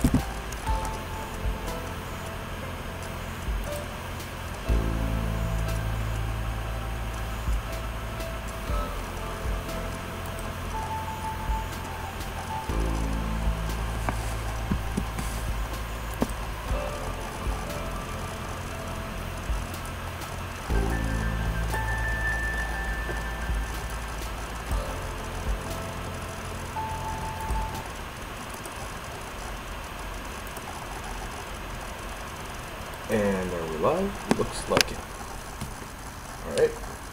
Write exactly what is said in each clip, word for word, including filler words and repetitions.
And are we live? Looks like it. Alright.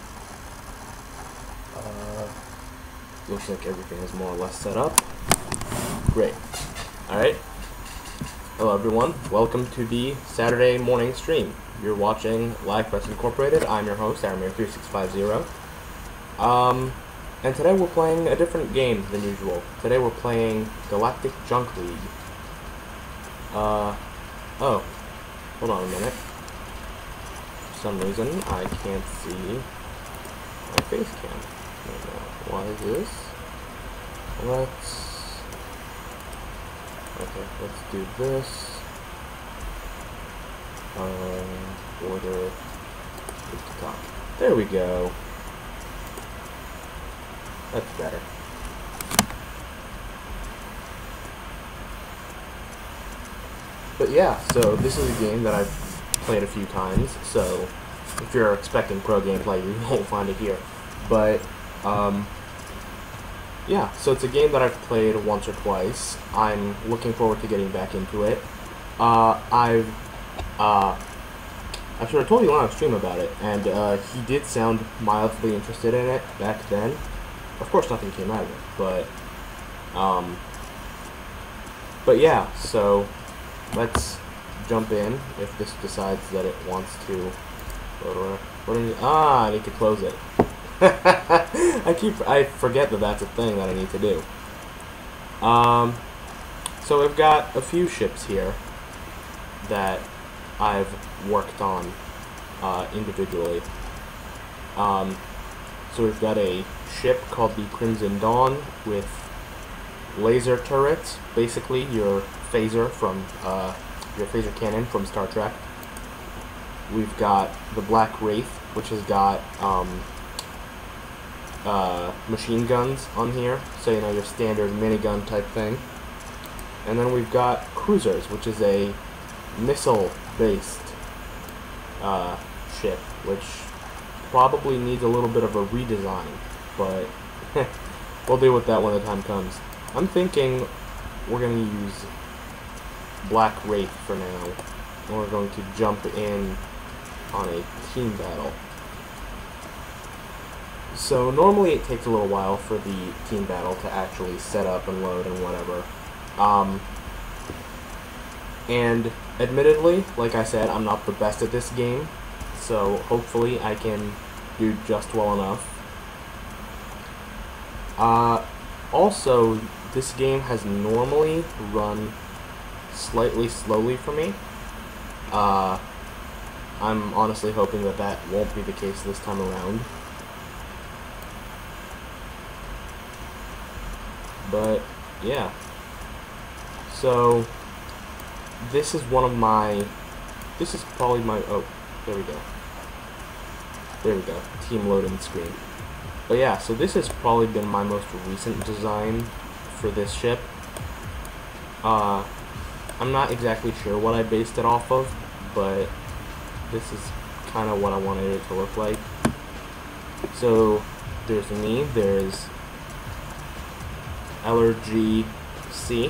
Uh, looks like everything is more or less set up. Great. Alright. Hello everyone. Welcome to the Saturday morning stream. You're watching LagFest Incorporated. I'm your host, Aramir three six five zero. Um, and today we're playing a different game than usual. Today we're playing Galactic Junk League. Uh, oh. Hold on a minute. For some reason, I can't see my face cam right now. Why is this? Let's... Okay, let's do this. Um, order... to top. There we go. That's better. But yeah, so this is a game that I've played a few times, so if you're expecting pro gameplay, you won't find it here. But, um, yeah, so it's a game that I've played once or twice. I'm looking forward to getting back into it. Uh, I've, uh, I should have told you on stream about it, and, uh, he did sound mildly interested in it back then. Of course, nothing came out of it, but, um, but yeah, so... let's jump in if this decides that it wants to. What do I, ah, I need to close it. I keep I forget that that's a thing that I need to do. Um, so we've got a few ships here that I've worked on uh, individually. Um, so we've got a ship called the Crimson Dawn with laser turrets, basically your phaser from uh, your phaser cannon from Star Trek. We've got the Black Wraith, which has got um, uh, machine guns on here, so you know your standard minigun type thing. And then we've got cruisers, which is a missile-based uh, ship, which probably needs a little bit of a redesign, but we'll deal with that when the time comes. I'm thinking we're going to use Black Wraith for now, and we're going to jump in on a team battle. So normally it takes a little while for the team battle to actually set up and load and whatever. Um, and admittedly, like I said, I'm not the best at this game, so hopefully I can do just well enough. Uh, also, this game has normally run slightly slowly for me. Uh, I'm honestly hoping that that won't be the case this time around. But, yeah. So, this is one of my... This is probably my... Oh, there we go. There we go. Team loading screen. But yeah, so this has probably been my most recent design for this ship. Uh, I'm not exactly sure what I based it off of, but this is kind of what I wanted it to look like. So, there's me, there's Allergy C.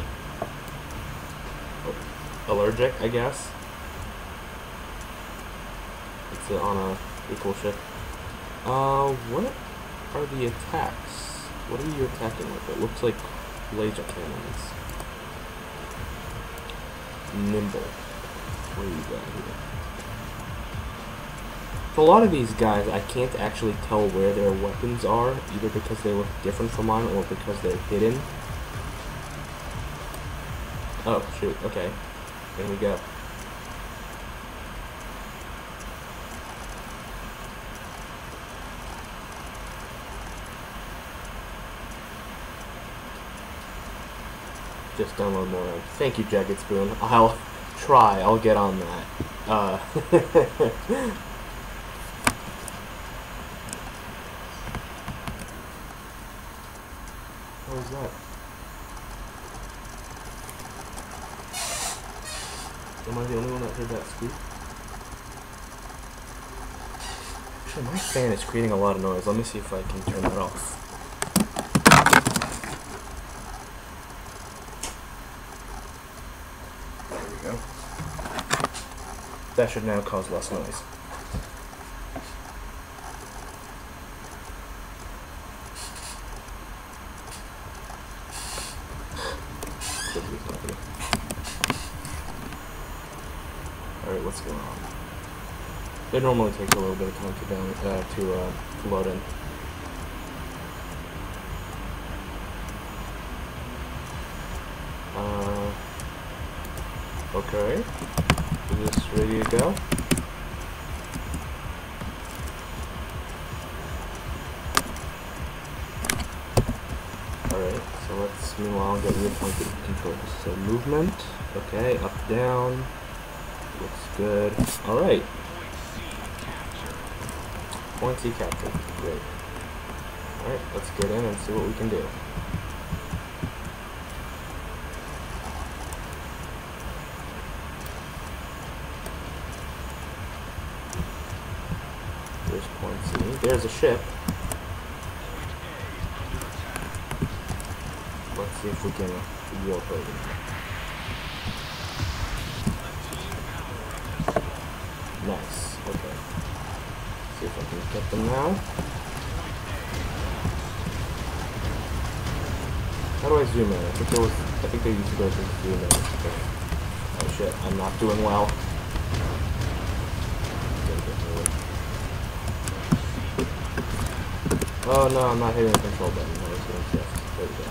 Allergic, I guess. It's on a pretty cool ship. Uh, what are the attacks? What are you attacking with? It looks like laser cannons. Nimble. What do you got here? For a lot of these guys, I can't actually tell where their weapons are, either because they look different from mine or because they're hidden. Oh, shoot, okay. There we go. just download more. Thank you, Jagged Spoon. I'll try. I'll get on that. Uh, what was that? Am I the only one that heard that squeak? Actually, my fan is creating a lot of noise. Let me see if I can turn that off. There we go. That should now cause less noise. Alright, what's going on? It normally takes a little bit of time to down uh, to uh, load in. Uh, okay. Is this ready to go? Alright, so let's meanwhile get reappointed controls. So movement, okay, up, down, looks good. Alright. Point C captured, great. Alright, let's get in and see what we can do. There's point C. There's a ship. Let's see if we can warp over. Nice. Okay. See if I can get them now. How do I zoom in? I think there was. I think there used to go to zoom in. Okay. Oh shit! I'm not doing well. Oh no, I'm not hitting the control button. I was doing shift. There we go.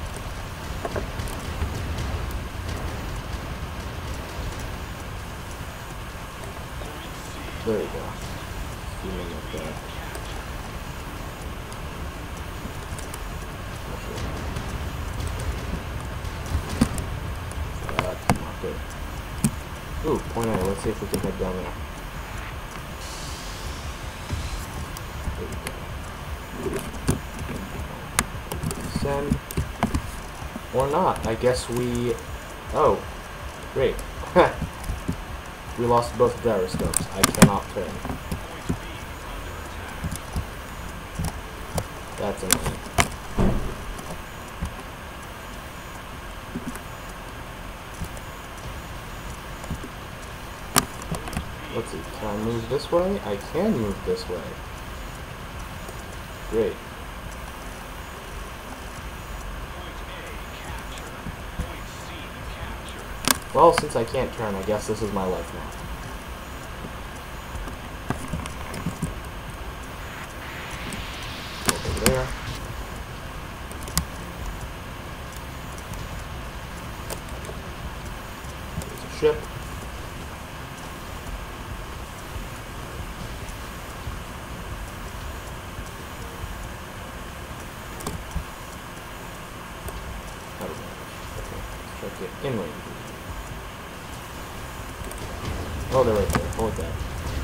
There we go. Zooming up there. That's not good. Ooh, point A. Let's see if we can head down there. There we go. Send. Or not. I guess we... Oh. Great. We lost both gyroscopes. I cannot turn. That's annoying. Let's see. Can I move this way? I can move this way. Great. Well, since I can't turn, I guess this is my life now. Over there. There's a ship. How does that work? Okay, let's try to get in range. Oh, they're right there. Hold that.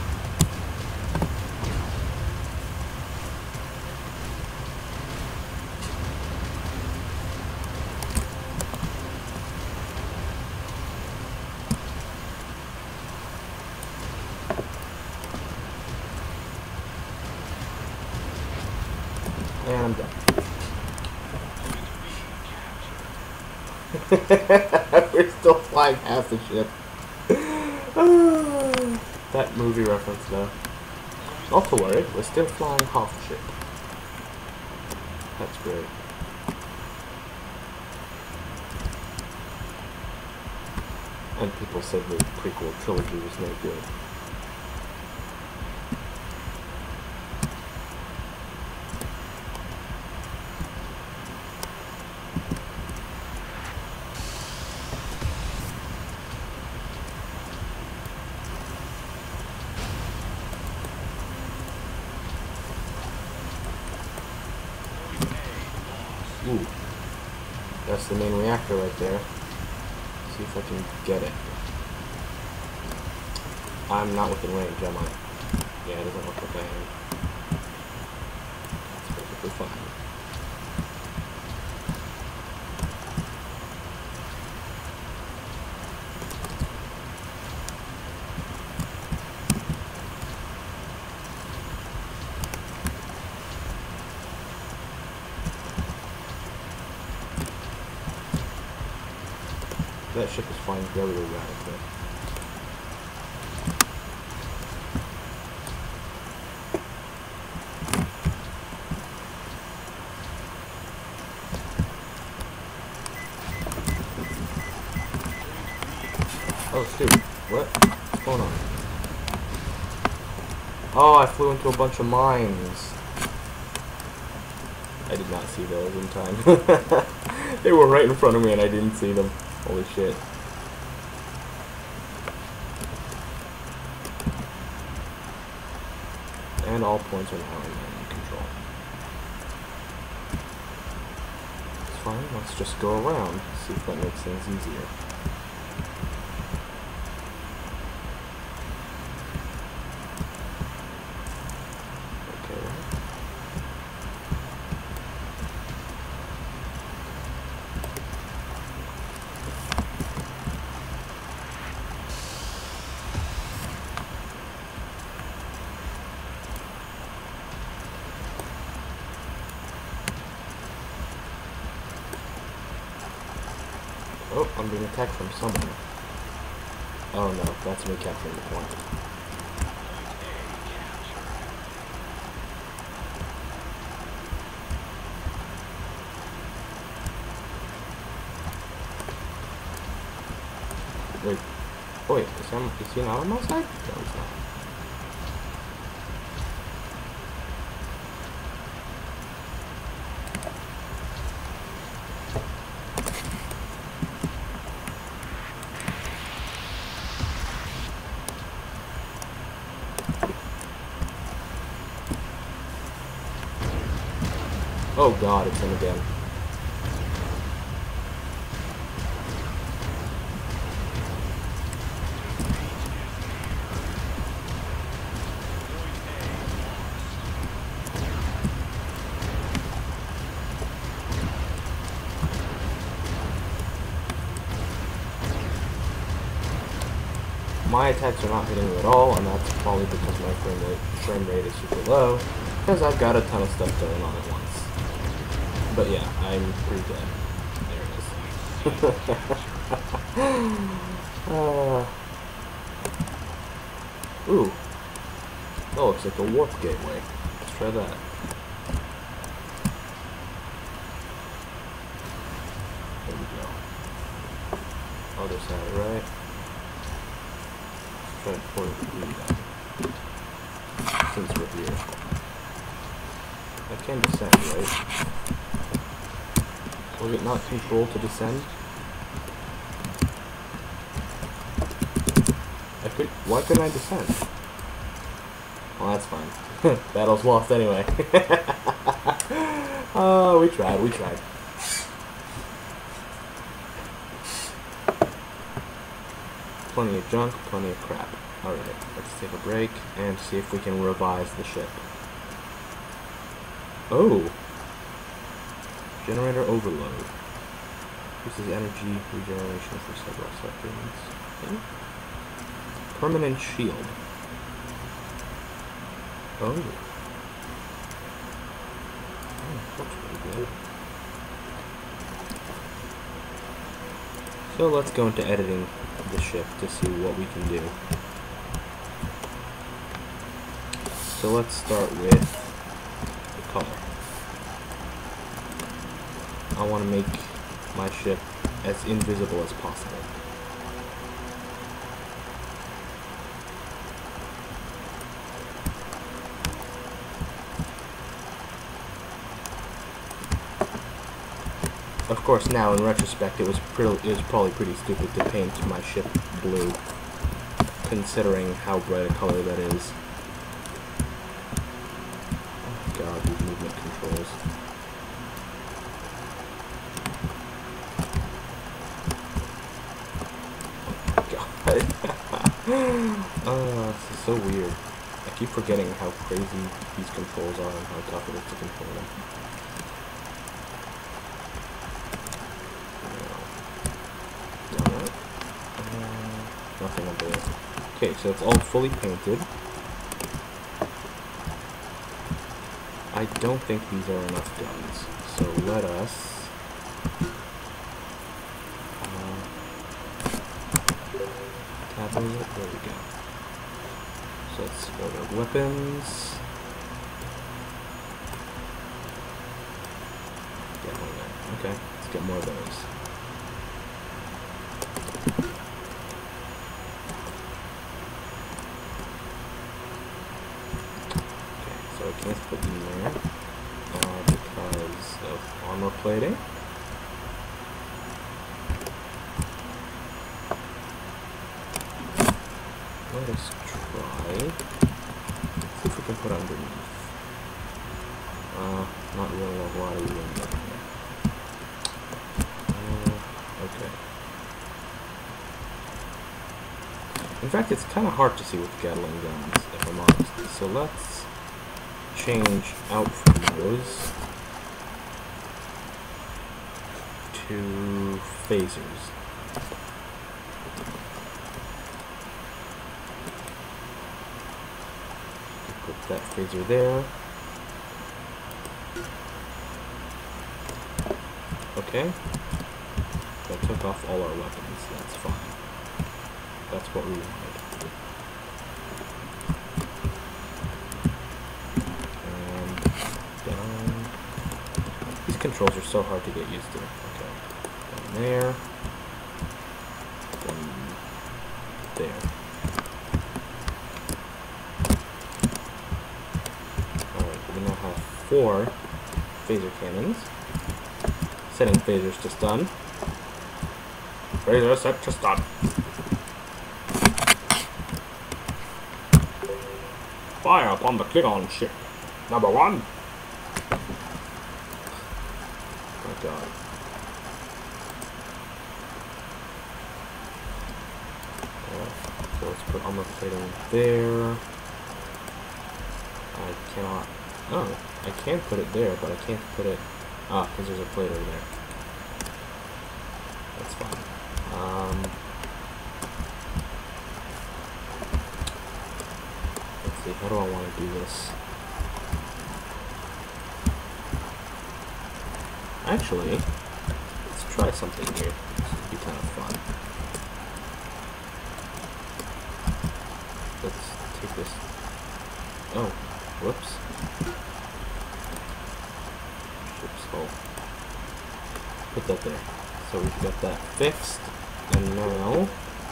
And I'm done. We're still flying half the ship. That movie reference though. Not to worry, we're still flying half the ship. That's great. And people said the prequel trilogy was no good. Ooh. That's the main reactor right there. See if I can get it. I'm not within range, am I? Yeah, it doesn't look like I am. That's perfectly fine. That ship is flying very erratically. Oh shoot, what? What's going on? Oh, I flew into a bunch of mines. I did not see those in time. They were right in front of me and I didn't see them. Holy shit. And all points are now in control. It's fine, let's just go around, see if that makes things easier. Oh, I'm being attacked from somewhere. Oh no, that's me capturing the point. Wait, oh wait, is, him, is he not on my side? No, he's not. Oh god, it's him again. My attacks are not hitting me at all, and that's probably because my frame rate, frame rate is super low, because I've got a ton of stuff going on at once. But yeah, I'm pretty dead. There it is. uh, ooh. That looks like a warp gateway. Let's try that. There we go. Other side, right? Let's try to point it to that. Since we're here. I can descend, right? Was it not control to descend? I could. Why couldn't I descend? Well, that's fine. Battle's lost anyway. Oh, we tried. We tried. Plenty of junk, plenty of crap. All right, let's take a break and see if we can revise the ship. Oh. Generator overload. This is energy regeneration for several seconds. Okay. Permanent shield. Oh. Oh, that's pretty good. So let's go into editing the ship to see what we can do. So let's start with the color. I want to make my ship as invisible as possible. Of course, now in retrospect, it was pretty, it was probably pretty stupid to paint my ship blue, considering how bright a color that is. Oh god, these movement controls. Oh, this is so weird. I keep forgetting how crazy these controls are and how tough it is to control them. Uh, nothing up there. Okay, so it's all fully painted. I don't think these are enough guns, so let us... There we go. So let's go to weapons. Get one there. Okay, let's get more of those. Okay, so I can't put them there uh, because of armor plating. Let us try. See if we can put underneath. Uh, not really a lot of room down here. Uh, okay. In fact, it's kind of hard to see with Gatling guns, if I'm honest. So let's change out from those to phasers. Put that phaser there. Okay. That took off all our weapons. That's fine. That's what we wanted. And down. These controls are so hard to get used to. Okay. Down there. Then there. Alright, we now have four phaser cannons. Setting phasers to stun. Phaser set to stun. Fire upon the Klingon ship. Number one. Oh god. Right, so let's put armor plating there. I cannot. Oh, I can put it there, but I can't put it. Ah, because there's a plate over there. That's fine. Um, let's see, how do I want to do this? Actually, let's try something here. This would be kind of fun. Let's take this. Oh, whoops. Put that there. So we've got that fixed. And now,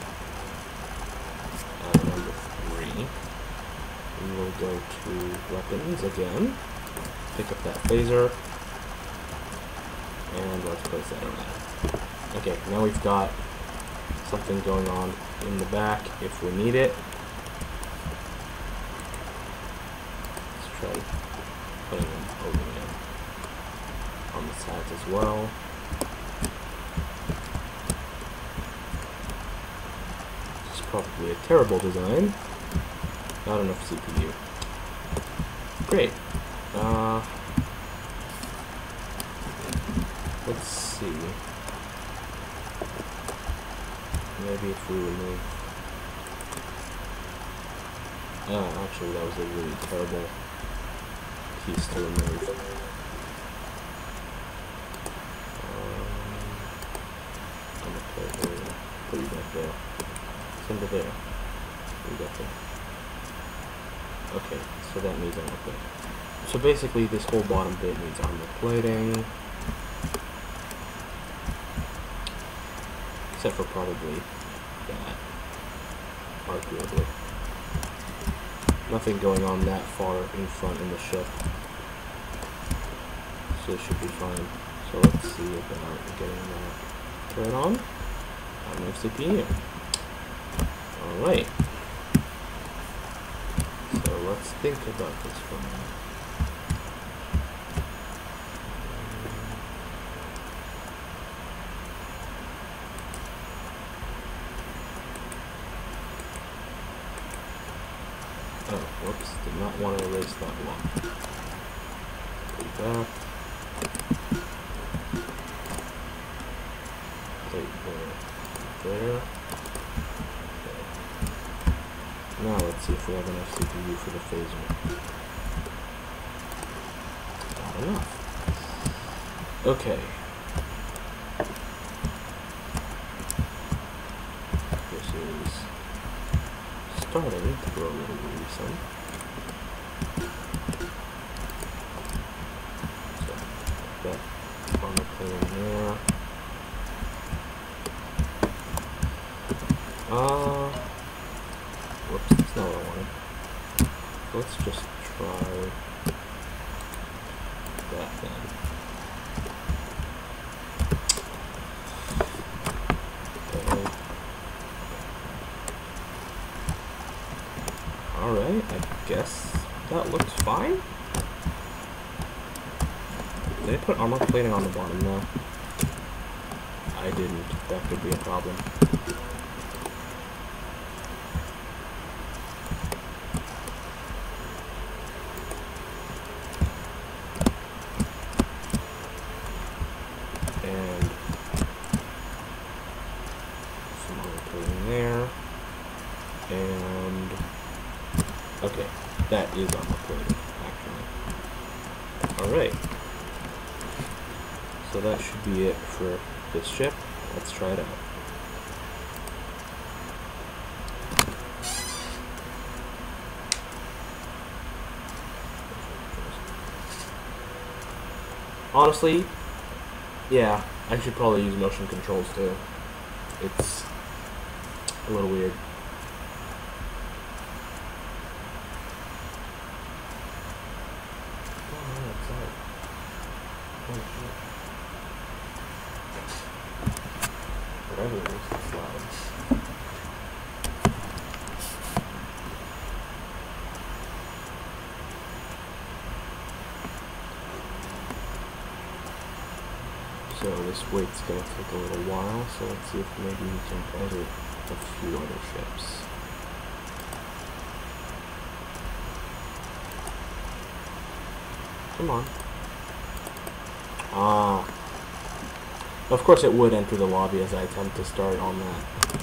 uh, number three, we will go to weapons again. Pick up that phaser. And let's place that around. Okay, now we've got something going on in the back if we need it. Let's try putting them over there on the sides as well. This is probably a terrible design. Not enough C P U. Great. Uh, let's see. Maybe if we remove. Uh, actually, that was a really terrible piece to remove. I'm gonna put it there. Put you back there. Send it there. We got there. Okay, so that needs armor plating. So basically, this whole bottom bit needs armor plating. Except for probably that. Arguably. Nothing going on that far in front in the ship. So it should be fine. So let's see about getting that turret on. I have C P U. Alright. So let's think about this for a minute. Oh, whoops, did not want to erase that block. Take that. Take there. There. Okay. Now let's see if we have enough C P U for the phaser. Not enough. Okay. This is starting to grow a little worrisome. So, that armor plating there. Uh, whoops, that's not what I wanted. Let's just try that then. Okay. Alright, I guess that looks fine. Did I put armor plating on the bottom though? I didn't. That could be a problem. And some armor plating there. And okay, that is armor plating, actually. Alright. So that should be it for this ship. Let's try it out. Honestly, yeah, I should probably use motion controls too. It's a little weird. Whatever it is, it's loud. So this wait's gonna take a little while, so let's see if maybe we can edit a few other ships. Come on. Ah. Of course it would enter the lobby as I attempt to start on that.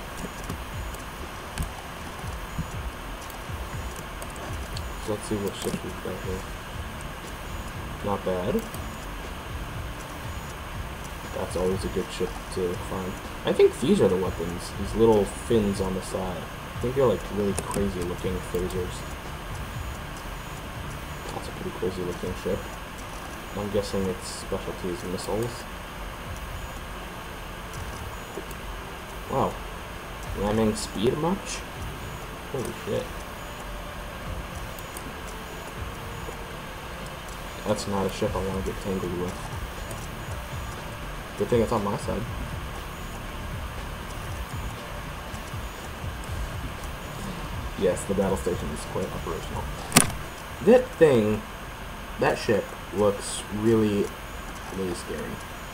So let's see what ships we've got here. Not bad. That's always a good ship to find. I think these are the weapons. These little fins on the side. I think they're like really crazy looking phasers. That's a pretty crazy looking ship. I'm guessing its specialty is missiles. Wow. Ramming speed much? Holy shit. That's not a ship I want to get tangled with. Good thing it's on my side. Yes, the battle station is quite operational. That thing, that ship, looks really, really scary.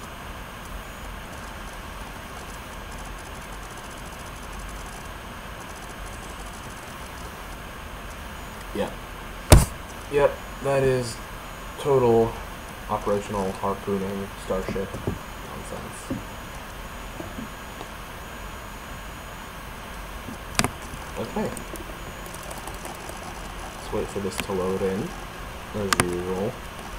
Yep. Yep, that is total operational harpooning starship nonsense. Okay. Let's wait for this to load in, as usual.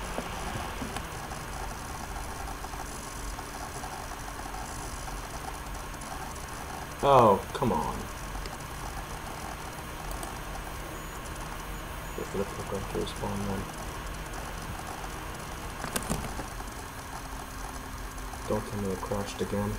Oh, come on. Wait for the program to respond then. Don't tell me it crashed again.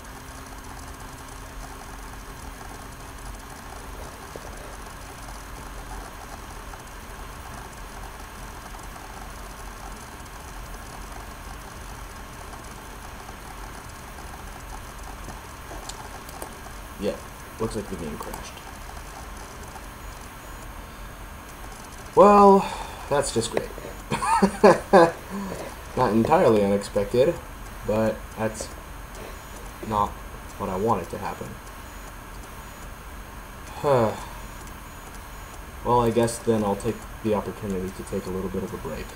Yeah, looks like the game crashed. Well, that's just great. Not entirely unexpected, but that's not what I wanted to happen. Well, I guess then I'll take the opportunity to take a little bit of a break.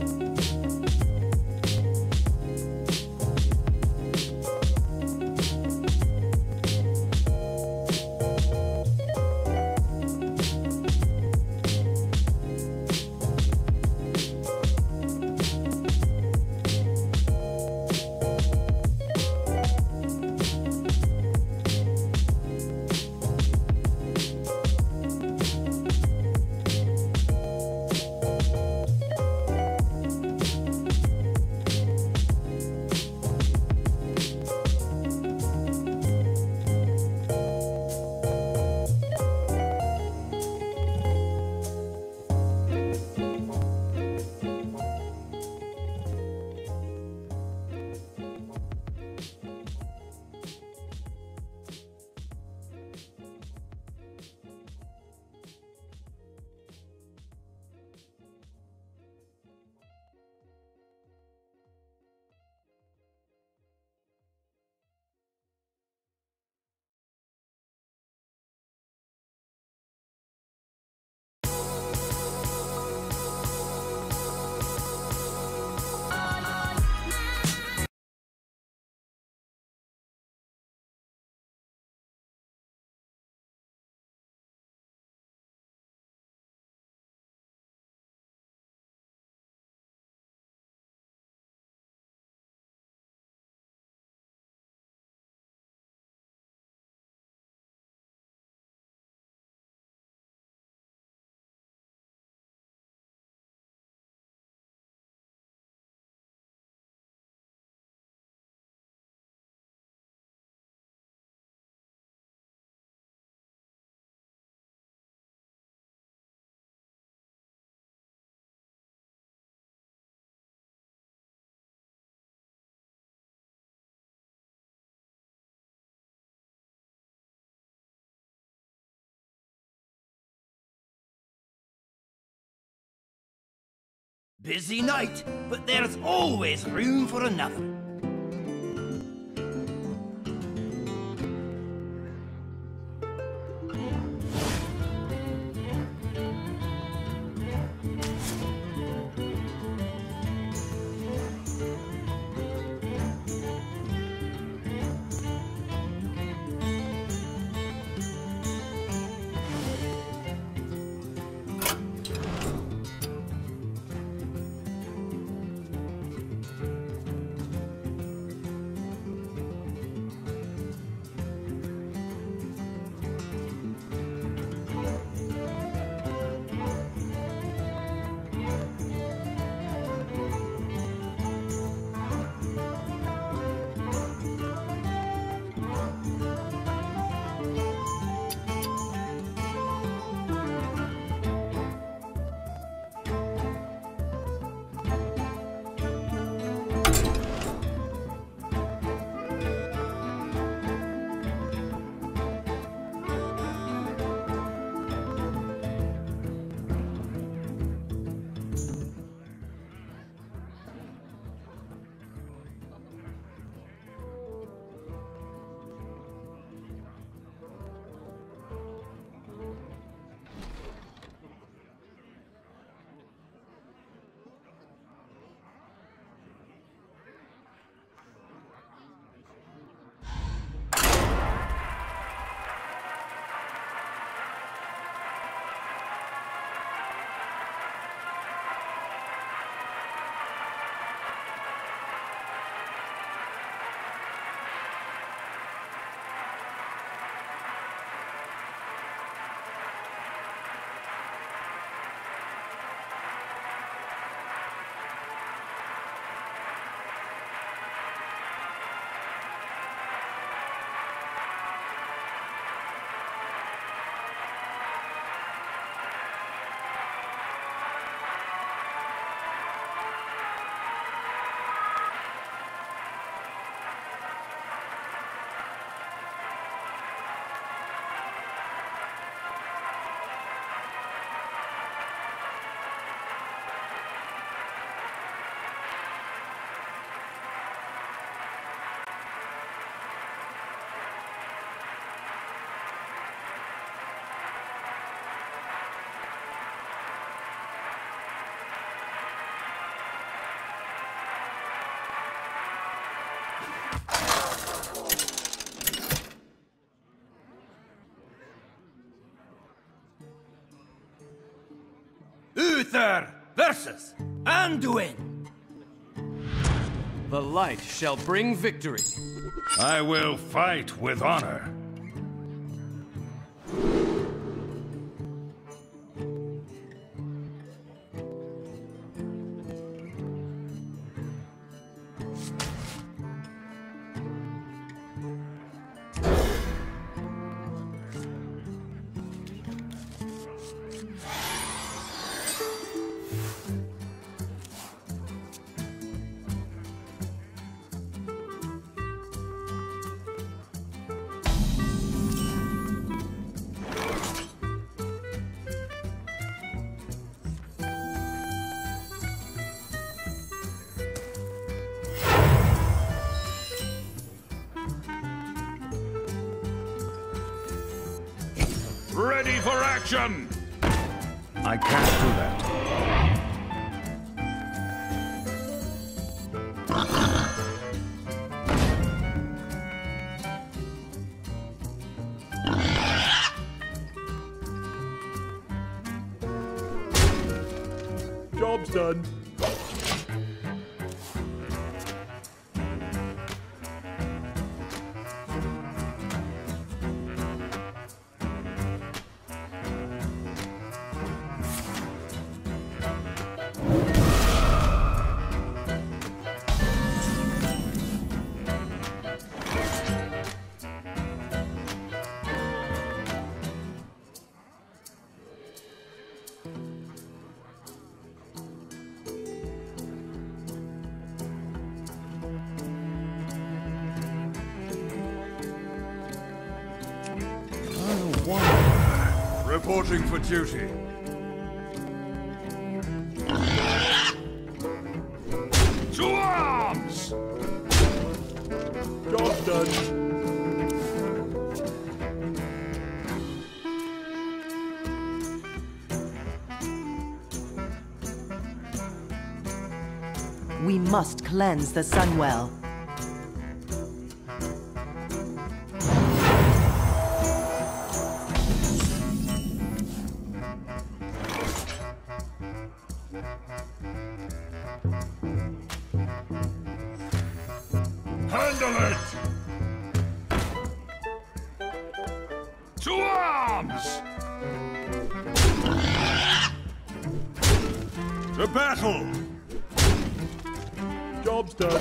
Busy night, but there's always room for another. Uther versus Anduin. The light shall bring victory. I will fight with honor. Ready for action! I can't do that. Job's done. Reporting for duty. To arms! Job's done. We must cleanse the Sunwell. Handle it! To arms! To battle! Job's done.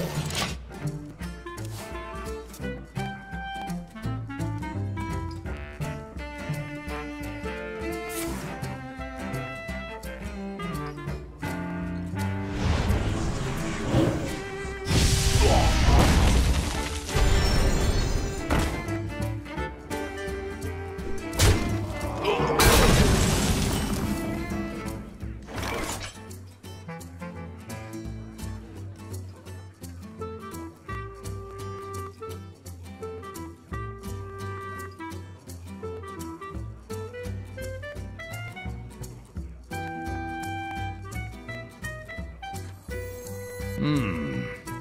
Hmm.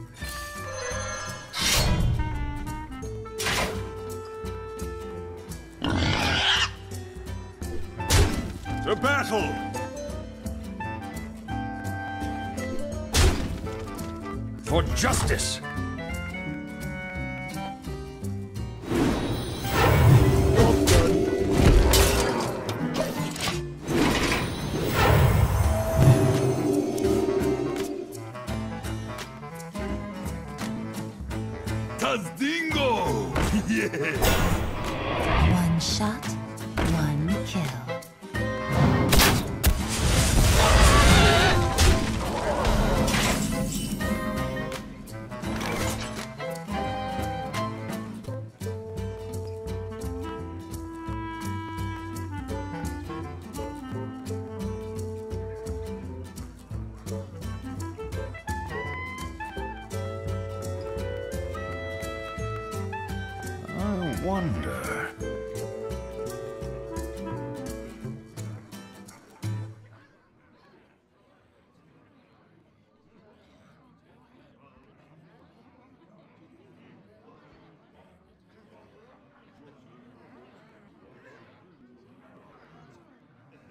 To battle! For justice! Tazdingo! Yeah! One shot, one kill. I wonder...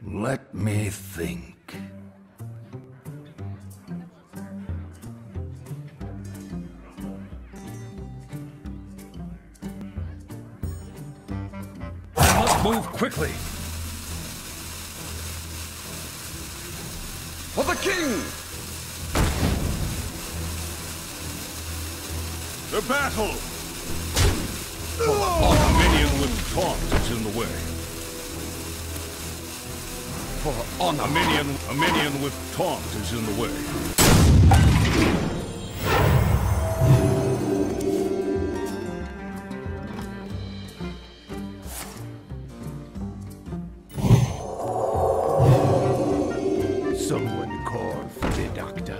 Let me think. I must move quickly. For the king! The battle! Oh. A minion with taunt is in the way. For honor. A minion, a minion with taunt is in the way. Someone call for the doctor.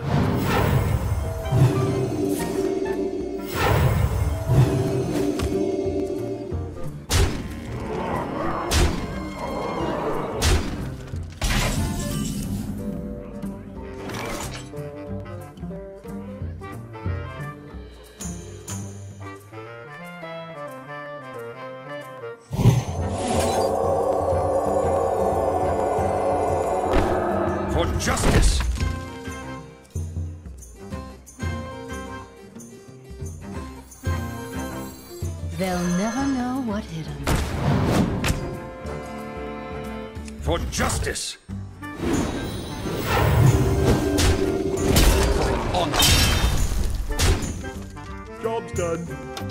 For justice! They'll never know what hit them. For justice! For honor! Job's done.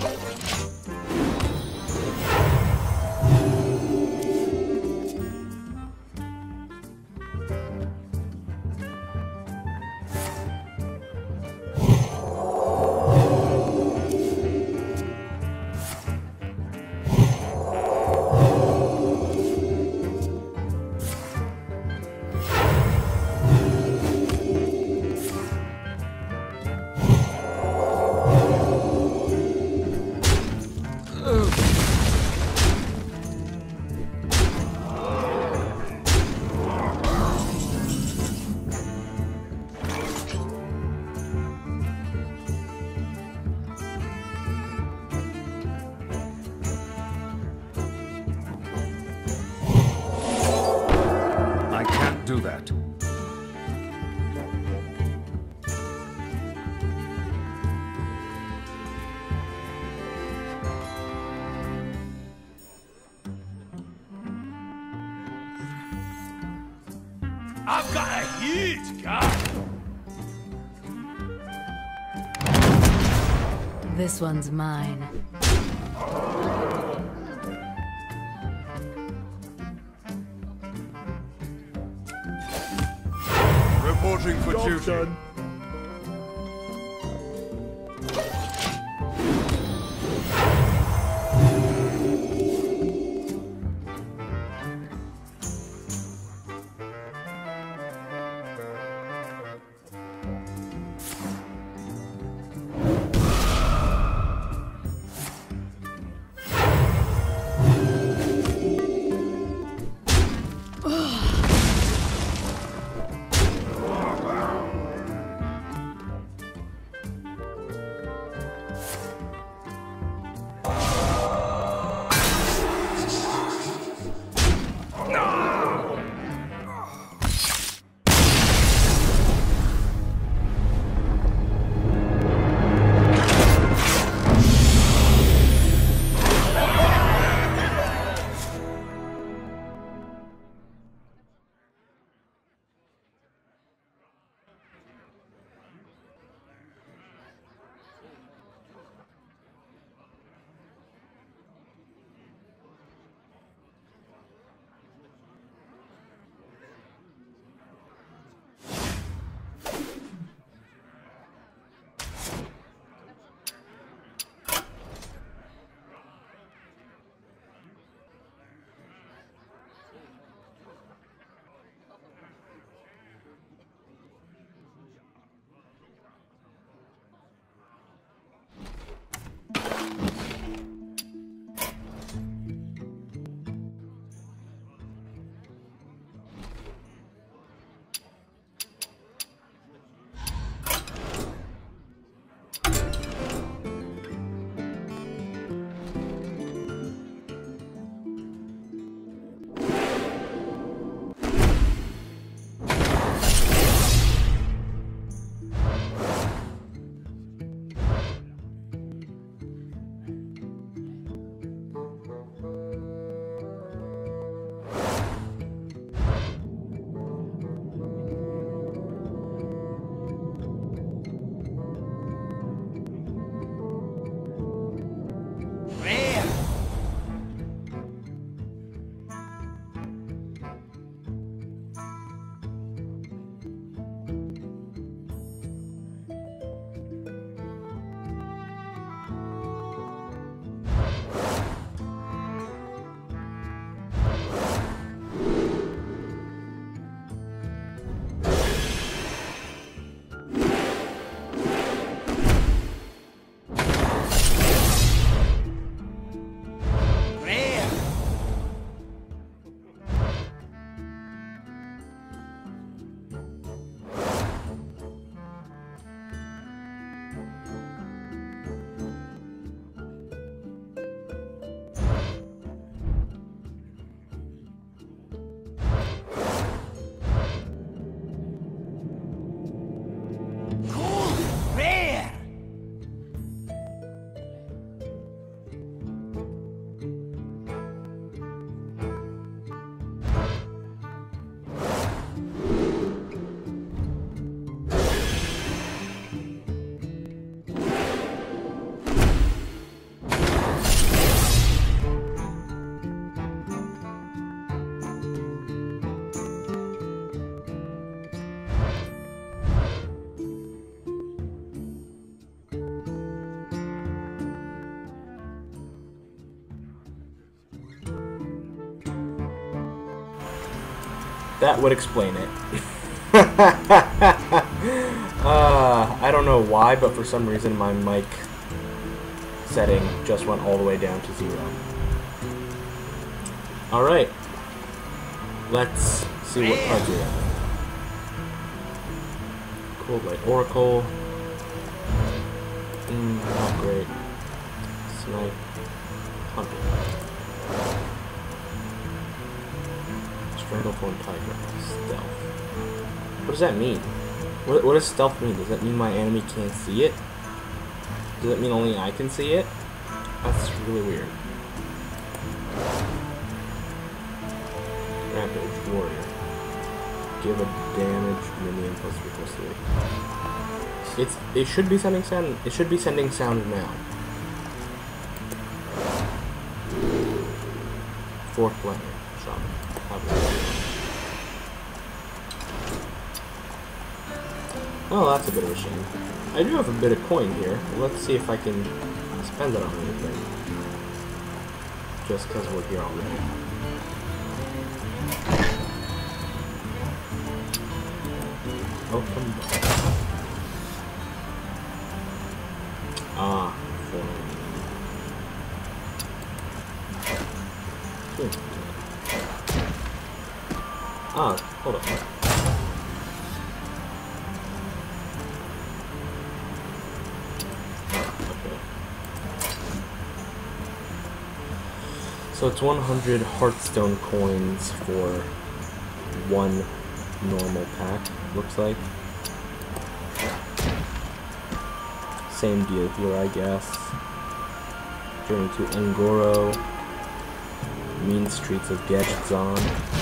I can't do that. I've got a huge gun. This one's mine. Reporting for Job's duty. done. that would explain it. uh, I don't know why, but for some reason my mic setting just went all the way down to zero. Alright. Let's see what cards we have. Cold Light Oracle. Mm, not great. Snipe. Hunter. Stranglethorn Tiger. Stealth. What does that mean? What, what does stealth mean? Does that mean my enemy can't see it? Does that mean only I can see it? That's really weird. Rampage Warrior. Give a damage minion plus three plus three. It's it should be sending sound it should be sending sound now. Fourth letter. Shaman. Oh, that's a bit of a shame. I do have a bit of coin here. Let's see if I can spend it on anything. Just because we're here already. Welcome back. Ah, four. Hmm. Ah, hold on. So it's one hundred Hearthstone coins for one normal pack, looks like. Same deal here, I guess. Journey to Ungoro. Mean Streets of Gadgetzan.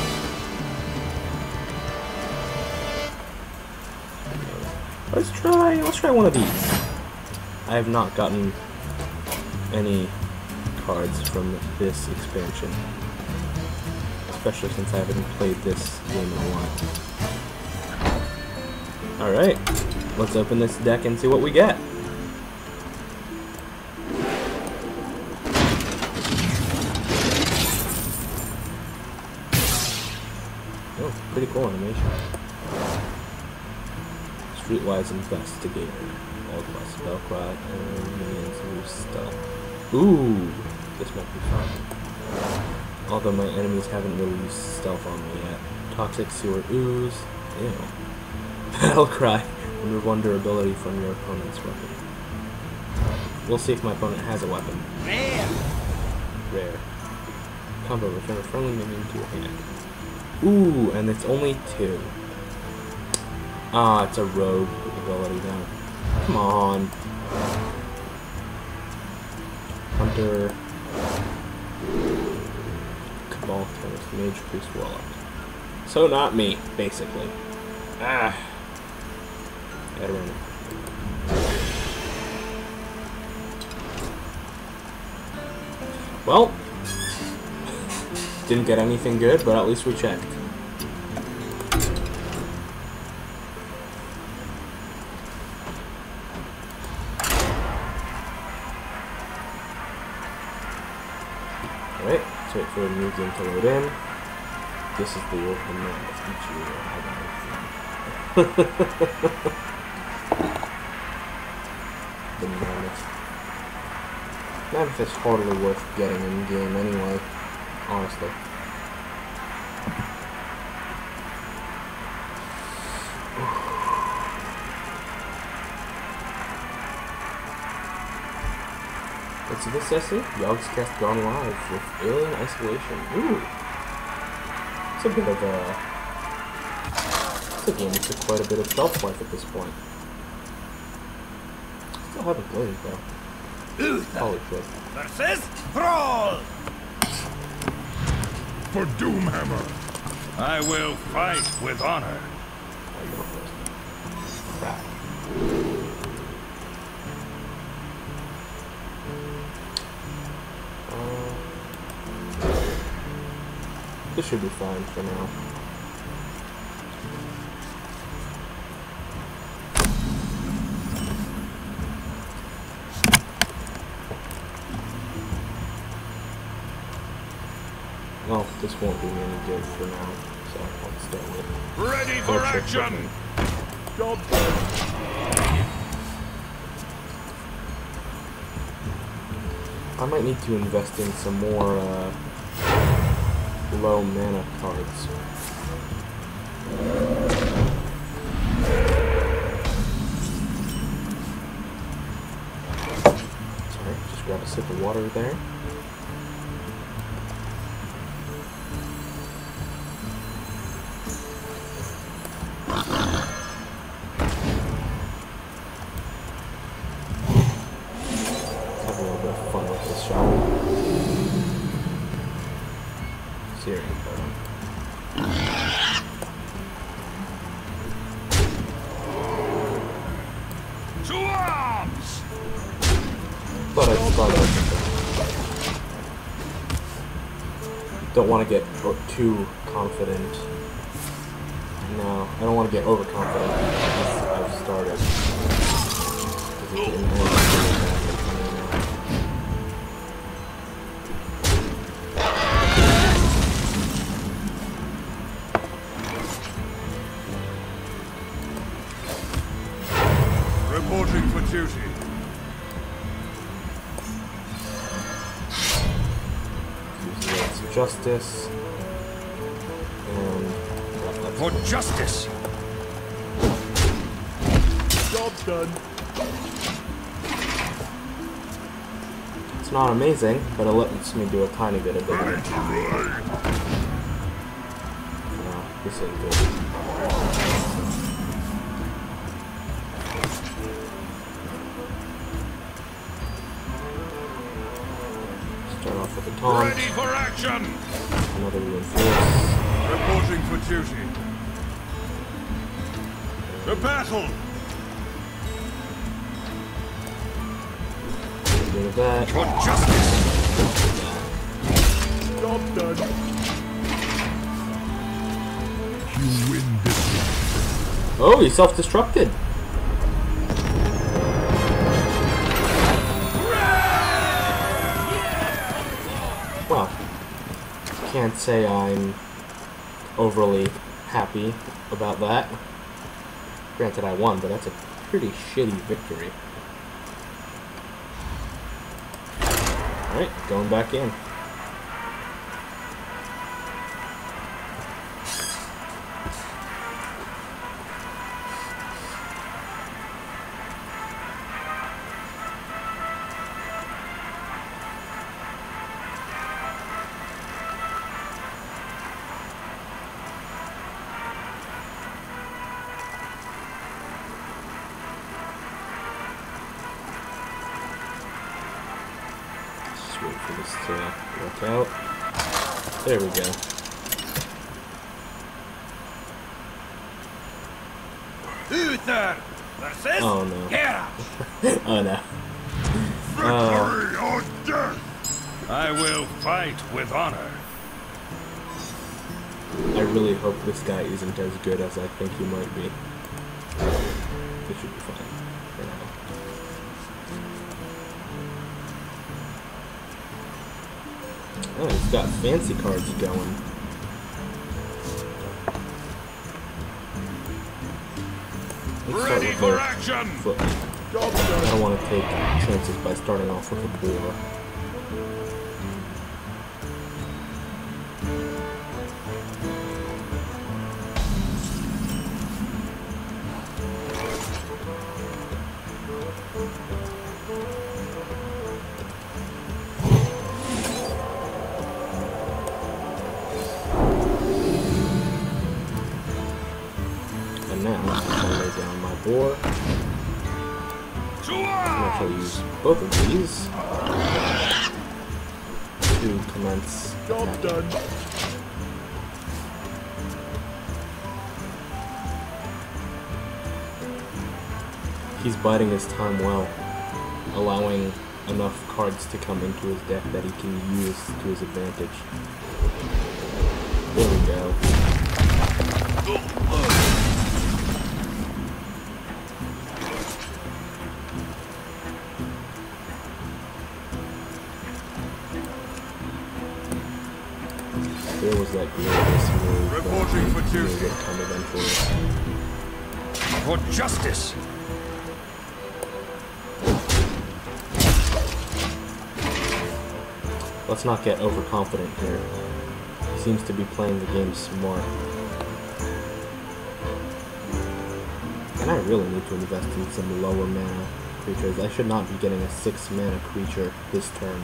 Let's try, let's try one of these. I have not gotten any cards from this expansion, especially since I haven't played this game in a while. Alright, let's open this deck and see what we get. Oh, pretty cool animation. Streetwise Investigator. All class Spellcry and minions use stealth. Ooh, this might be fun. Although my enemies haven't really used stealth on me yet. Toxic Sewer Ooze. Ew. Battle Cry. Remove one durability from your opponent's weapon. We'll see if my opponent has a weapon. Rare. Rare. Combo. Return a friendly minion to your hand. Ooh, and it's only two. Ah, it's a rogue ability now. Come on. Hunter. Cabal, Chemist, Mage, Priest, Warlock. So not me, basically. Ah. Adarana. Well, didn't get anything good, but at least we checked. Alright, let's wait for a new game to load in. This is the open man of Ichiro. The Mammoth. Mammoth is hardly worth getting in game anyway, honestly. What's this essay? Yogscast gone live with Alien Isolation. Ooh! It's a bit of a... It's a game that took quite a bit of shelf life at this point. Still haven't played it though. Holy shit. Versus Thrall. For Doomhammer, I will fight with honor. I go first. Crap. Uh, this should be fine for now. Well, this won't do me any good for now, So I'll start with Ready for torture action! cooking. Job done. I might need to invest in some more uh, low mana cards. Sorry, just grab a sip of water there. Have a little bit of fun with this, shall we? Seriously. To arms! But I thought I don't want to get too confident. No, I don't want to get overconfident because I've started. Because it didn't end really bad. Reporting for duty. Use the justice. And yeah, that's For justice! Job done. It's not amazing, but it lets me do a tiny bit of it. No, this ain't good. Start off with a taunt. Ready for action! Another reinforce. Reporting for duty. To battle! Get rid of that. For justice! Job done. You win this Oh, he self-destructed. Well, can't say I'm overly happy about that. Granted, I won, but that's a pretty shitty victory. Alright, going back in. Just wait for this to work out. There we go. Uther versus Oh no. Hera. Oh no. victory or death! I will fight with honor. I really hope this guy isn't as good as I think he might be. This should be fine for now. Oh, he's got fancy cards going. Let's start Ready with for the action! foot. Job I done. don't want to take chances by starting off with a boar. And now, I'm going to lay down my boar. To I'm arms! actually use both of these to commence Job attacking. done. He's biding his time well, allowing enough cards to come into his deck that he can use to his advantage. There we go. there was that glorious move. Reporting for duty. Would come eventually. For justice! Let's not get overconfident here. He seems to be playing the game smart. And I really need to invest in some lower mana creatures. I should not be getting a six mana creature this turn.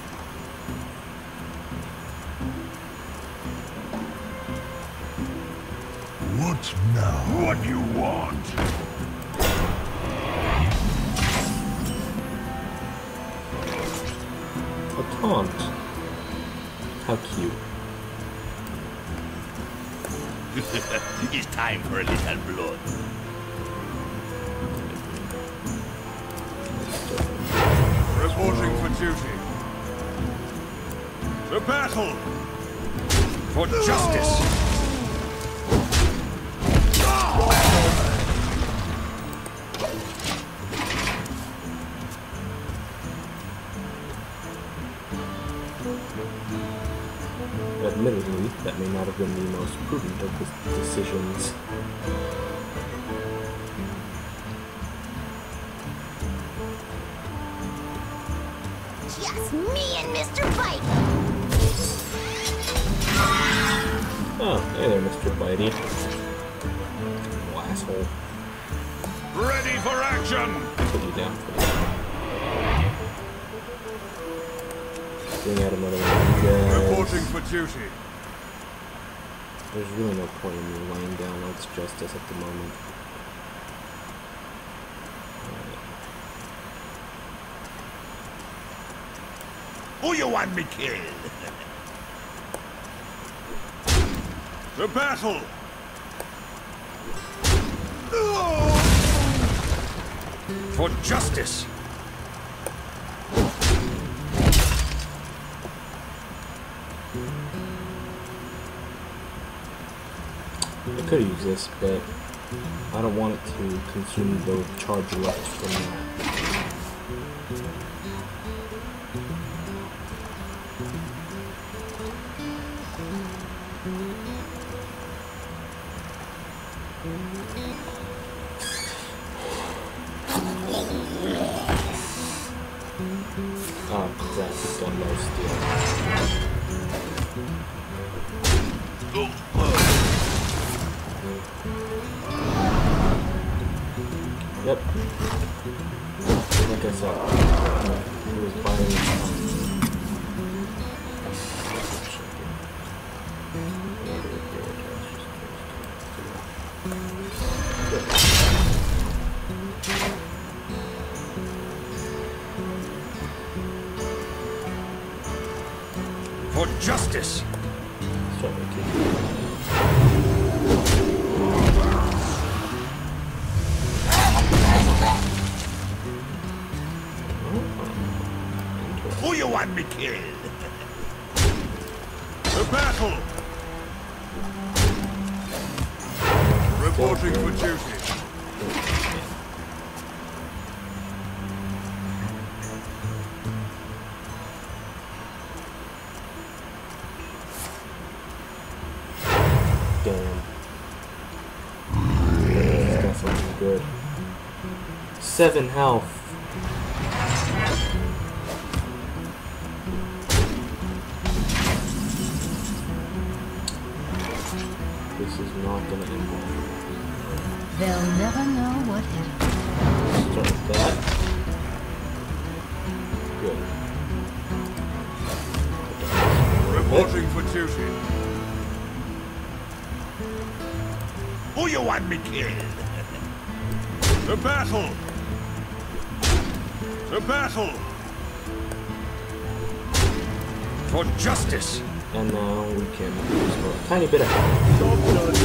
What now? What do you want? A taunt. How cute. It's time for a little blood. Reporting for duty. The battle! For justice! Admittedly, that may not have been the most prudent of the decisions. Just me and Mister Bite. Oh, hey there, Mister Bitey. Oh, asshole. Ready for action! Put you down for that. Bring out another one of you guys. Reporting for duty. There's really no point in me laying down Earth's Justice at the moment. Who you want me killed? The battle! For justice! I could use this, but I don't want it to consume the charge left from that. Oh crap, it's done no steel. Yep. Like I said, he was buying time. For justice! Start my kick. Who you want me killed? The battle! Reporting for duty. Damn. This is definitely good. Seven health. This is not gonna end well. They'll never know what hit them. Start with that. Good. Reporting for duty. Who you want me killed? The battle! The battle! For justice! And now we can restore a tiny bit of health. Job done.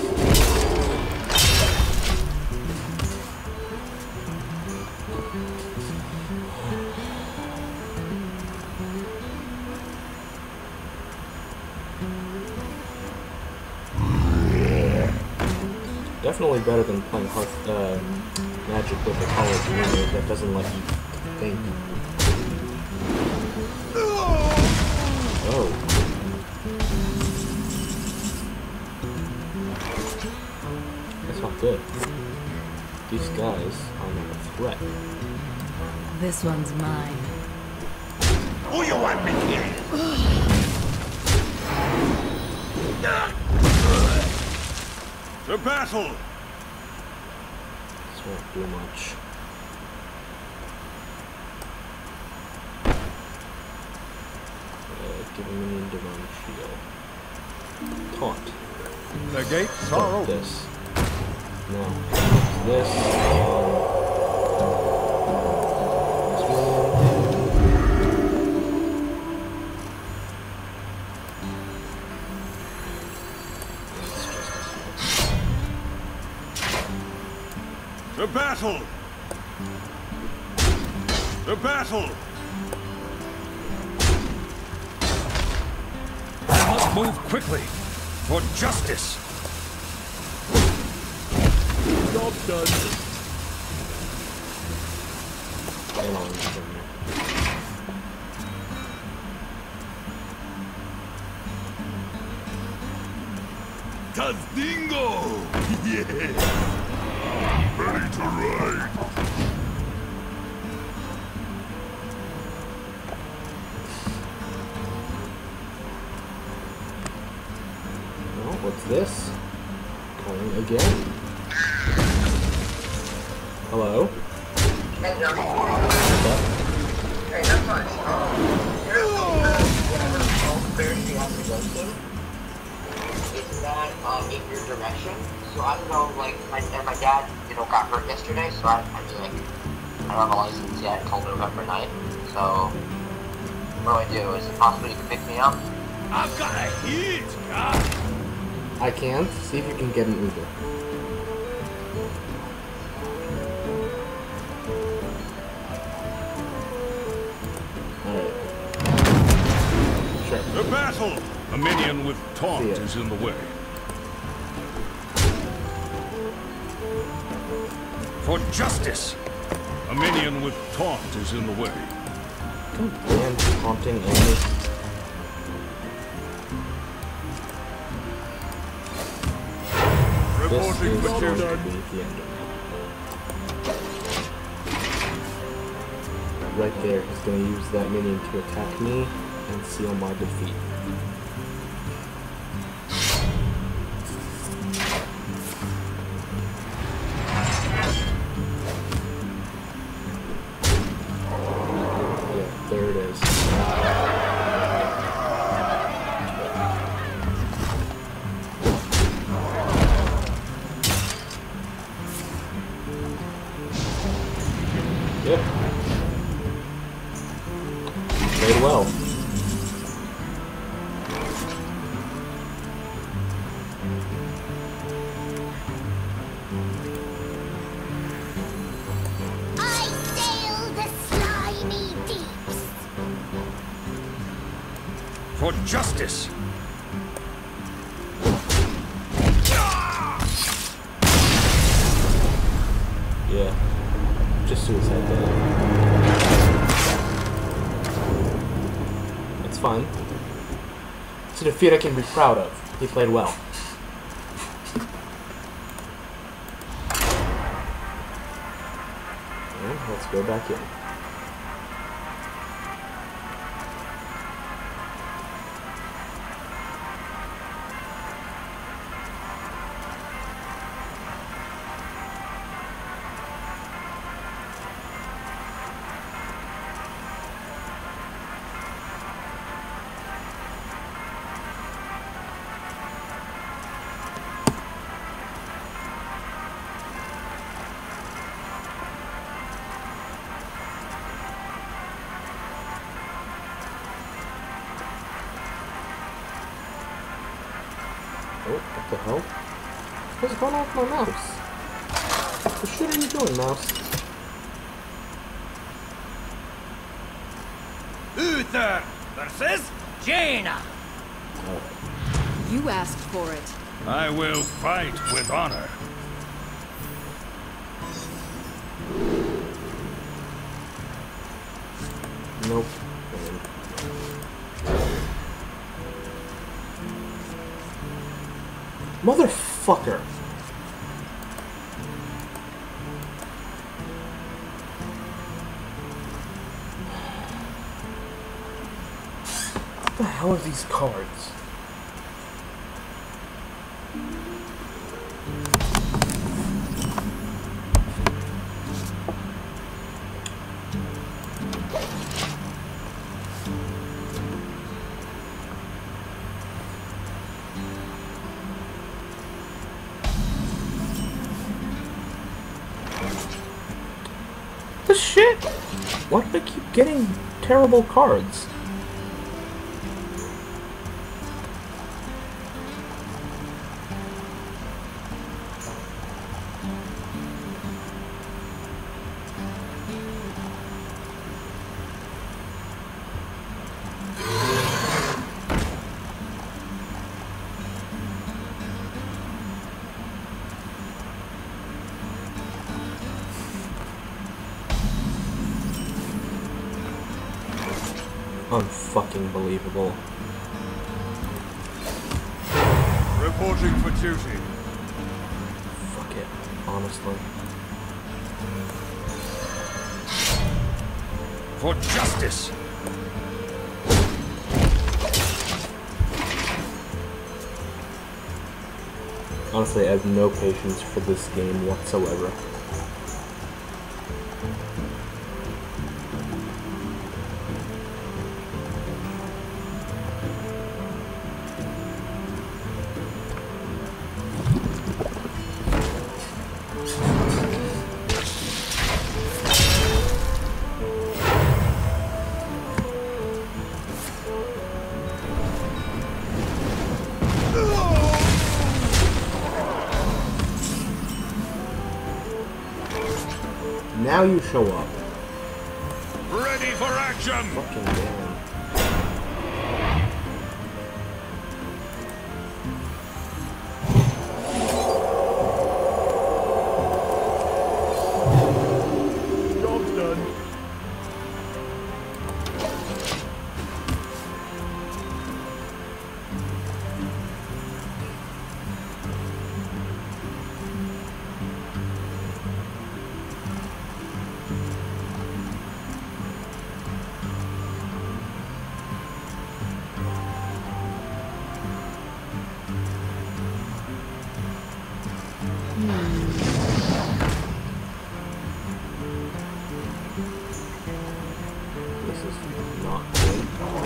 Definitely better than playing Hearth, uh, Magic with a college unit that doesn't let you think. Oh. Good. These guys are not a threat. This one's mine. Who you want me here? To battle! This won't do much. Uh, give him an divine shield. Taunt. The gates Like are open. this. Now, this. Um, To battle! To battle! I must move quickly for justice. Job done. hang on a second. Tazdingo! Yeah! Ready to ride! Well, what's this? Calling again. Hello? What's It's not uh, in your direction, so I don't know, like, my, and my dad, you know, got hurt yesterday, so I, I mean, like, I don't have a license yet until November ninth, so what do I do? Is it possible you can pick me up? I've got a huge car! I can't. See if you can get an Uber. Alright. Sure. To battle! A minion with taunt See ya. is in the way. For justice! A minion with taunt is in the way. Damn taunting enemy. This Reporting is for going duty. to be the end of it. Right there, he's going to use that minion to attack me and seal my defeat. Yeah, there it is. Yep. Played well. I sail the slimy deeps. For justice! Yeah. Just suicide there. It's fine. It's a defeat I can be proud of. He played well. And let's go back in. Oh, what the hell? What's going on with my mouse? What the shit are you doing, mouse? Uther versus Jaina. Oh, You asked for it. I will fight with honor. nope. Motherfucker! What the hell are these cards? The shit? Why do I keep getting terrible cards? Unfucking believable. Reporting for duty. Fuck it, honestly. For justice. Honestly, I have no patience for this game whatsoever. Now you show up. Ready for action! Fucking damn. Job's done. This is not good.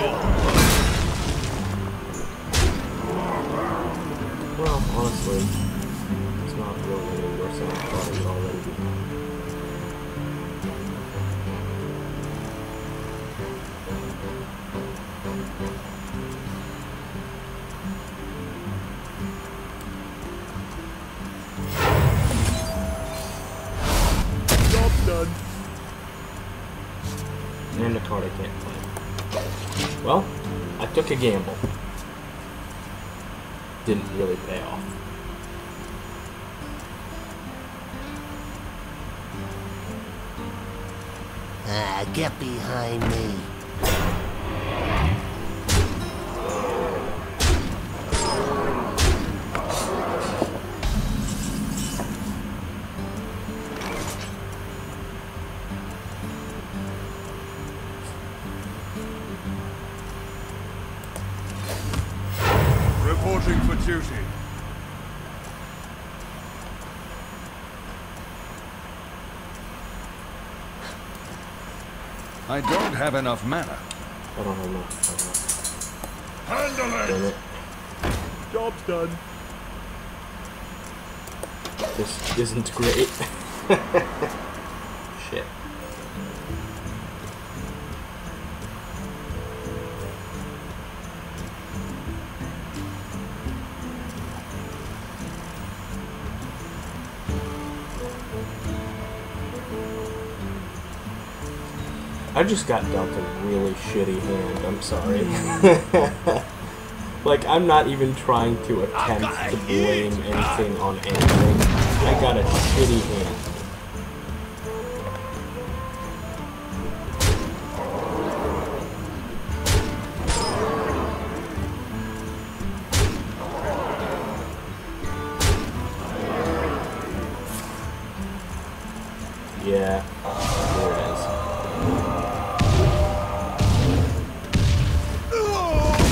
Well, honestly, it's not really any worse than I thought it would already be. Job's done. And a card I can't play. Well, I took a gamble. Didn't really pay off. Ah, get behind me. Reporting for duty. I don't have enough mana. I don't have enough. Handle Damn it! it. Job's done. This isn't great. Shit. I just got dealt a really shitty hand, I'm sorry. Like, I'm not even trying to attempt to blame anything on anything. I got a shitty hand. Yeah, there it is.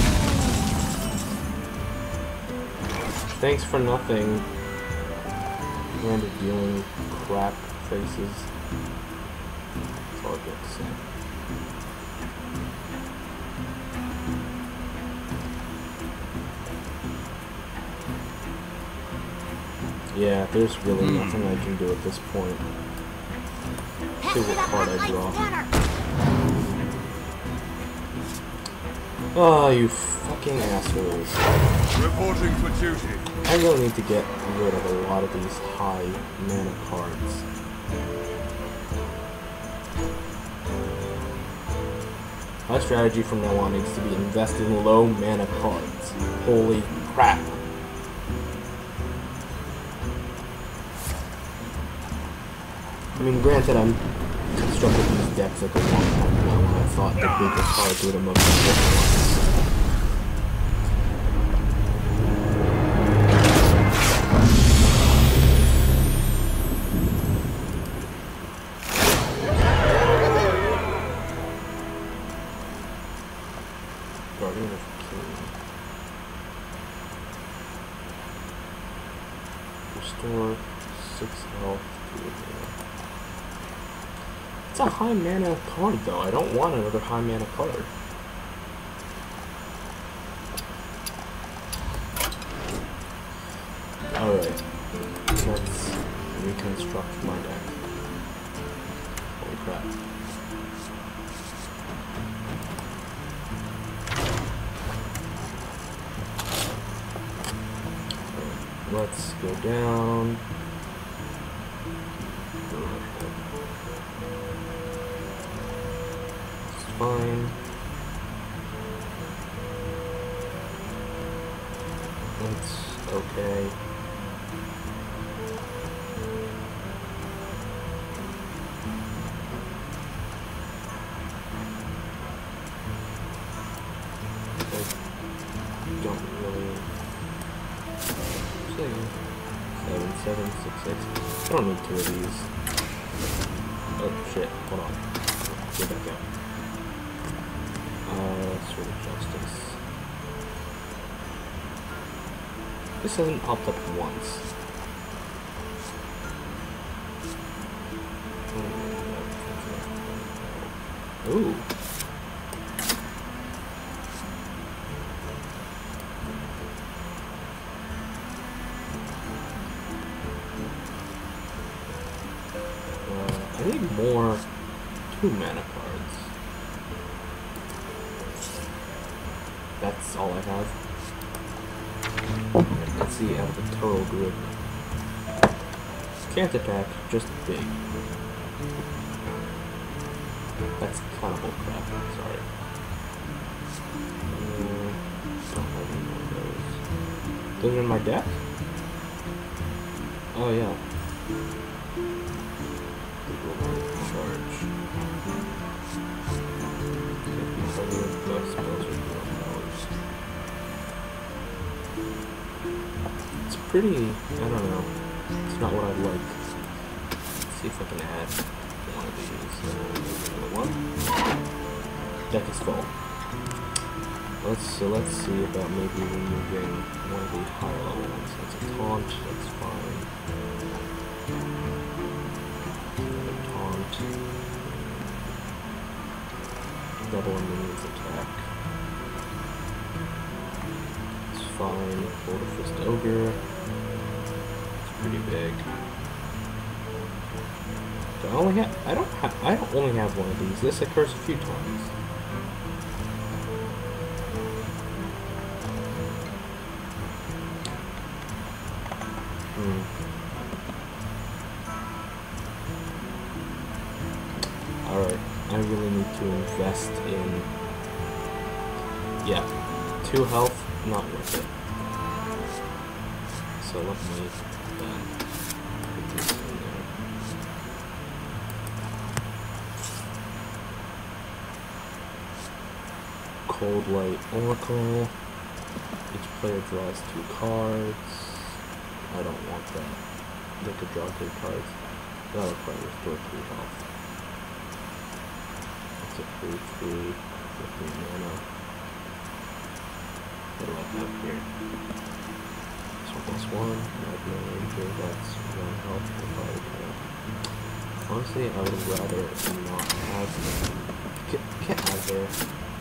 Thanks for nothing. Random dealing crap faces. That's all I get to say. Yeah, there's really mm. nothing I can do at this point. See what card I draw. Oh, you fucking assholes. Reporting for duty. I really need to get rid of a lot of these high mana cards. My strategy from now on needs to be invest in low mana cards. Holy crap. I mean, granted, I'm constructed these decks like a long time ago when I thought the bigger cards were the most important ones. Guardian of King. Restore six health to a mana. It's a high mana card though. I don't want another high mana card. Alright. Let's reconstruct my deck. Holy crap. Let's go down. It's fine. It's okay. I don't really... Seven, seven, six, six. I don't need two of these. Oh shit, hold on. Get back out. Uh, Sword of Justice. This hasn't popped up once. Ooh. I need more two mana cards. That's all I have. Let's see out of the total group. Can't attack, just big. That's kind of bullcrap, sorry. Uh, don't have any more of those. Those are in my deck? Oh yeah. Charge. It's pretty, I don't know, it's not what I'd like. Let's see if I can add one of these. Another one. Deck is full. Let's, so let's see about maybe removing one of the higher level ones. That's a taunt, that's fine. Double a minion's attack. It's fine. Boulder Fist Ogre. It's pretty big. Do I only have I don't have I don't only have one of these. This occurs a few times. Hmm. Alright, I really need to invest in, yeah, two health, not worth it. So let me then put this in there. Cold Light Oracle. Each player draws two cards. I don't want that. They could draw two cards. That'll probably restore three health. three, three, fifteen mana. What do I have here? one plus one. Might be a ranger. That's one health. Probably kind of. Honestly, I would rather not have them. Get, get out of there.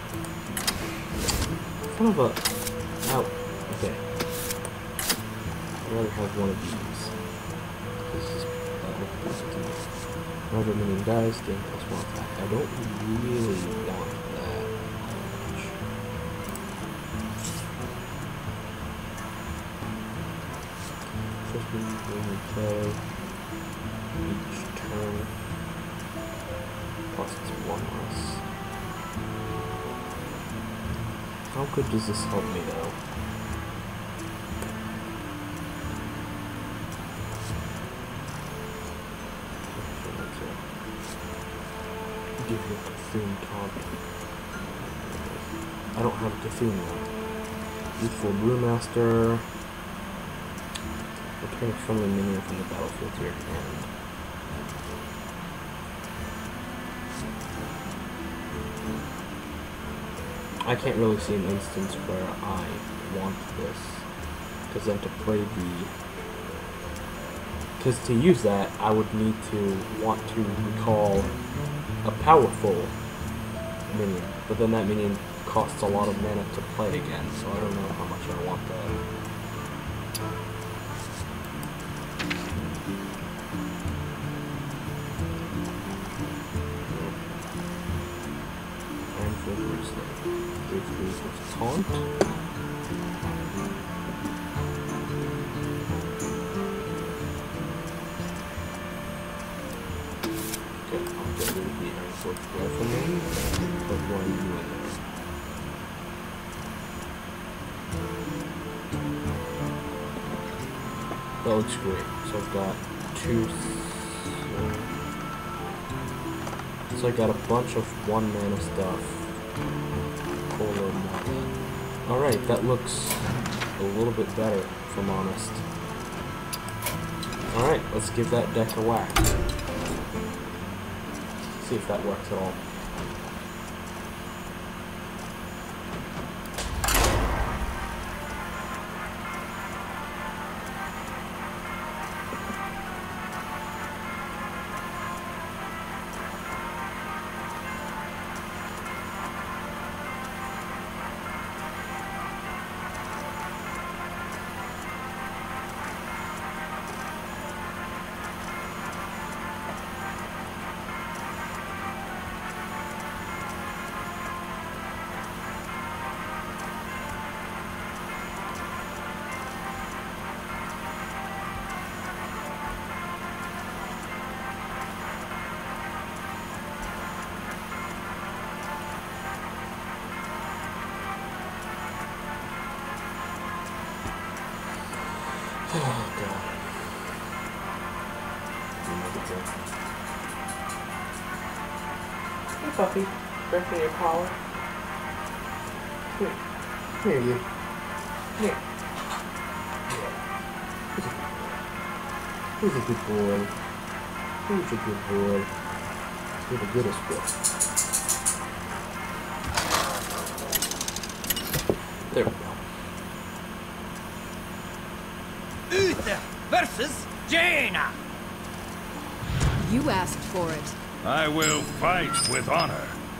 Son of a. Ow. Okay. I'd rather have one of these. This is better. Whenever minion dies, gain plus one attack. I don't really want that much. First minion we play each turn. Plus it's one less. How good does this help me though? Give you a Cthulhu taunt. I don't have a Cthulhu now. Youthful Brewmaster. Return a friendly minion from the battlefield to your hand. I can't really see an instance where I want this. Because then to play the... Because to use that, I would need to want to recall a powerful minion, but then that minion costs a lot of mana to play again, so I don't know how much I want that. And for the three three with taunt. Rifleman, put one in there. That looks great. So I've got two. So I got a bunch of one mana stuff. Alright, that looks a little bit better, if I'm honest. Alright, let's give that deck a whack. See if that works at all. Oh god. Hey puppy, break me your collar. Here. Here you. Here. Who's a good boy? Who's a good boy? You're the goodest boy. There we go. Uther versus Jaina. You asked for it. I will fight with honor.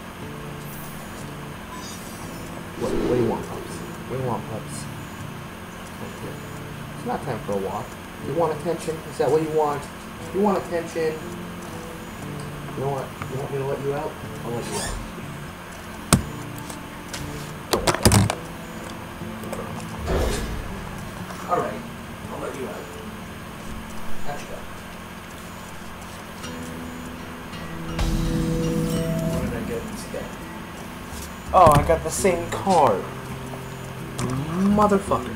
What, what do you want, pups? What do you want, pups? Okay. It's not time for a walk. You want attention? Is that what you want? You want attention? You know what? You want me to let you out? I'll let you out. Alright. I'll let you out. Catch you up. What did I get instead? Oh, I got the same card. Motherfucker.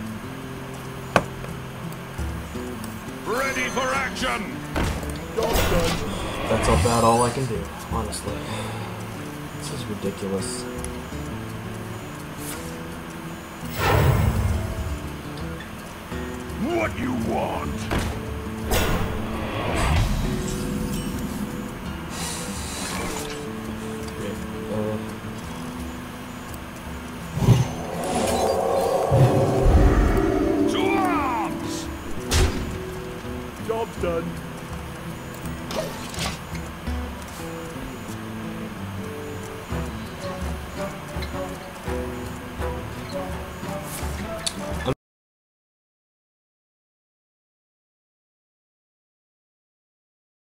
Ready for action! That's about all I can do, honestly. This is ridiculous. What you want?